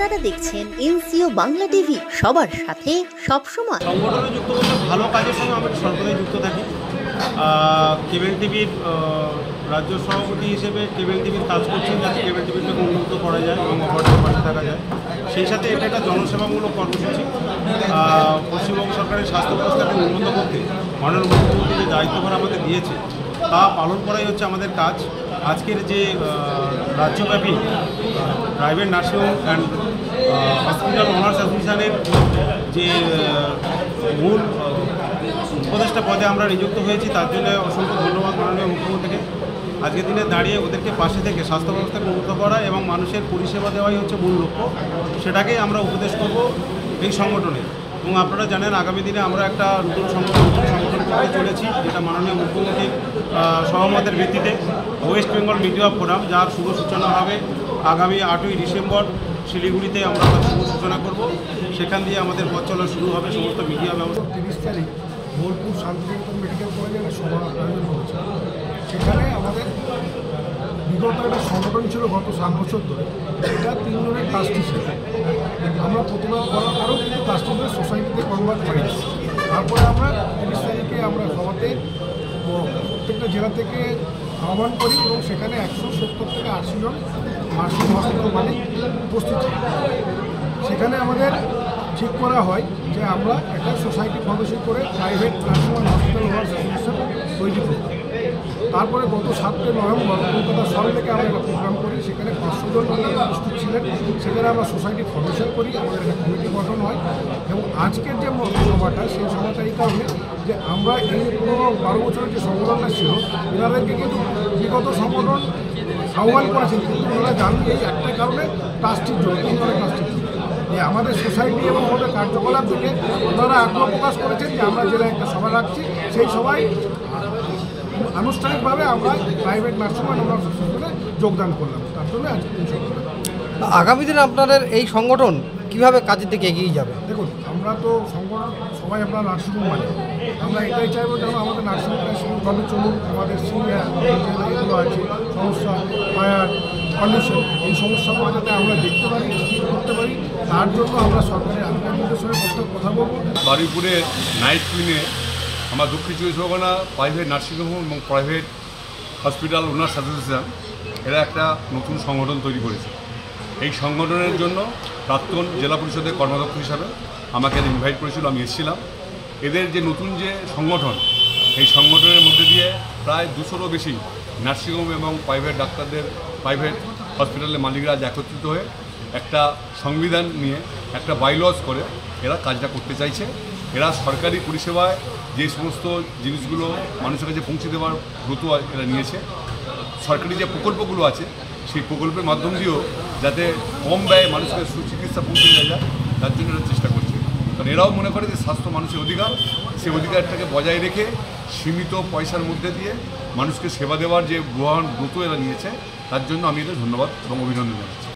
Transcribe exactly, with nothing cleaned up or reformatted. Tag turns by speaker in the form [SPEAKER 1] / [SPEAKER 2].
[SPEAKER 1] আপনারা দেখছেন NCO Bangla TV, সবার সাথে সব সময়।
[SPEAKER 2] সংগঠনে যুক্ত বলতে ভালো কাজের সঙ্গে আমরা সর্বদাই যুক্ত থাকি। কেবল টিভির রাজ্য সভাপতি হিসেবে কেবল টিভির কাজ করছেন, যাতে কেবল টিভিটাকে উন্নত করা যায় এবং অপারেটর পাশে থাকা যায়। সেই সাথে এটা একটা জনসেবামূলক কর্মসূচি। পশ্চিমবঙ্গ সরকারের স্বাস্থ্য ব্যবস্থাকে উন্নত করতে মাননীয় মুখ্যমন্ত্রী যে দায়িত্বভার আমাদের দিয়েছে তা পালন করাই হচ্ছে আমাদের কাজ। আজকের যে রাজ্যব্যাপী private nursing home and hospital owners অ্যাসোসিয়েশনের যে মূল উপদেষ্টা পদে আমরা নিযুক্ত হয়েছি, তার জন্য অসংখ্য ধন্যবাদ মাননীয় মুখ্যমন্ত্রীকে। আজকের দিনে দাঁড়িয়ে ওদেরকে পাশে থেকে স্বাস্থ্য ব্যবস্থাকে উন্নত করা এবং মানুষের পরিষেবা দেওয়াই হচ্ছে মূল লক্ষ্য। সেটাকেই আমরা উপদেশ করব এই সংগঠনে। এবং আপনারা জানেন আগামী দিনে আমরা একটা নতুন সংগঠন নতুন সংগঠন করতে চলেছি, যেটা মাননীয় মুখ্যমন্ত্রীর সহমতের ভিত্তিতে ওয়েস্ট বেঙ্গল মিডিয়া ফোরাম, যার শুভ সূচনা হবে আগামী আটই ডিসেম্বর শিলিগুড়িতে। আমরা শুভ সূচনা করব, সেখান দিয়ে আমাদের পথ চলা শুরু হবে সমস্ত মিডিয়া ব্যবস্থা।
[SPEAKER 3] তিরিশ তারিখ বোলপুর শান্তিনিকেতন মেডিকেল কলেজে একটা সভা আয়োজন করেছে। সেখানে আমাদের বিগত একটা সংগঠন ছিল গত সাত বছর ধরে, এটা তিনজনের ট্রাস্টি ছিল। আমরা প্রতিবাদ করার পরেও কিন্তু ট্রাস্টিদের সোসাইটিতে কনভার্ট করেছি। তারপরে আমরা তিরিশ তারিখে আমরা সভাতে প্রত্যেকটা জেলা থেকে আহ্বান করি এবং সেখানে একশো সত্তর থেকে আশি জন নার্সিং হসপিটাল মালিক উপস্থিত হয়। সেখানে আমাদের ঠিক করা হয় যে আমরা একটা সোসাইটি ফর্মেশন করে private nursing home hospital owners association তৈরি করি। তারপরে গত সাতই নভেম্বর কলকাতা সল্টলেকে আমরা একটা প্রোগ্রাম করি, সেখানে পাঁচশো জন উপস্থিত ছিলেন। সেখানে আমরা সোসাইটি ফর্মেশন করি, আমাদের একটা কমিটি গঠন হয়। এবং আজকের যে সভাটা, সেই সভাটা এই কারণে যে আমরা এই পনেরো বারো বছরের যে সংগঠনটা ছিল, এনাদেরকে কিন্তু বিগত সংগঠন আহ্বান করেছেন, কিন্তু ওনারা জানেন এই একটা কারণে ট্রাস্টির জন্য, তিন ধরনের ট্রাস্টির জন্য যে আমাদের সোসাইটি এবং আমাদের কার্যকলাপ থেকে ওনারা আগ্রহ প্রকাশ করেছেন যে আমরা জেলায় একটা সভা রাখছি, সেই সভায় আনুষ্ঠানিকভাবে আমরা প্রাইভেট নার্সিং হোম ওনার্স অ্যাসোসিয়েশনে যোগদান করলাম। তার জন্য আজকে
[SPEAKER 4] আগামী দিনে আপনাদের এই সংগঠন কীভাবে কাজের দিকে এগিয়ে যাবে?
[SPEAKER 3] দেখুন, আমরা তো সংগঠন সবাই আমরা নার্সিংহোম মানে আমরা এটাই চাইবো যেন আমাদের নার্সিংহোমটা সুন্দরভাবে চলুক। আমাদের সিনিয়র এগুলো আছে সমস্যা, ফায়ার কন্ডিশন, এই সমস্যাগুলো যাতে আমরা দেখতে পারি, ঠিক করতে পারি, তার জন্য আমরা সরকারি আধিকারিকদের সঙ্গে কথা বলবো।
[SPEAKER 5] বারুইপুরে নাইট ক্লিনে আমার দক্ষিণ চব্বিশ পরগনা প্রাইভেট নার্সিংহোম এবং প্রাইভেট হসপিটাল ওনার্স অ্যাসোসিয়েশন এরা একটা নতুন সংগঠন তৈরি করেছে। এই সংগঠনের জন্য প্রাক্তন জেলা পরিষদের কর্মাধ্যক্ষ হিসাবে আমাকে ইনভাইট করেছিল, আমি এসেছিলাম। এদের যে নতুন যে সংগঠন, এই সংগঠনের মধ্যে দিয়ে প্রায় দুশোরও বেশি নার্সিংহোম এবং প্রাইভেট ডাক্তারদের প্রাইভেট হসপিটালের মালিকরা আজ একত্রিত হয়ে একটা সংবিধান নিয়ে একটা বাইলজ করে এরা কাজটা করতে চাইছে। এরা সরকারি পরিষেবায় যে সমস্ত জিনিসগুলো মানুষের কাছে পৌঁছে দেওয়ার ব্রত এরা নিয়েছে। সরকারি যে প্রকল্পগুলো আছে সেই প্রকল্পের মাধ্যম দিয়েও যাতে কম ব্যয়ে মানুষকে সুচিকিৎসা পৌঁছে দেওয়া যায়, তার জন্য এরা চেষ্টা করছে। কারণ এরাও মনে করে যে স্বাস্থ্য মানুষের অধিকার, সেই অধিকারটাকে বজায় রেখে সীমিত পয়সার মধ্যে দিয়ে মানুষকে সেবা দেওয়ার যে ব্রত এরা নিয়েছে, তার জন্য আমি এদের ধন্যবাদ এবং অভিনন্দন জানাচ্ছি।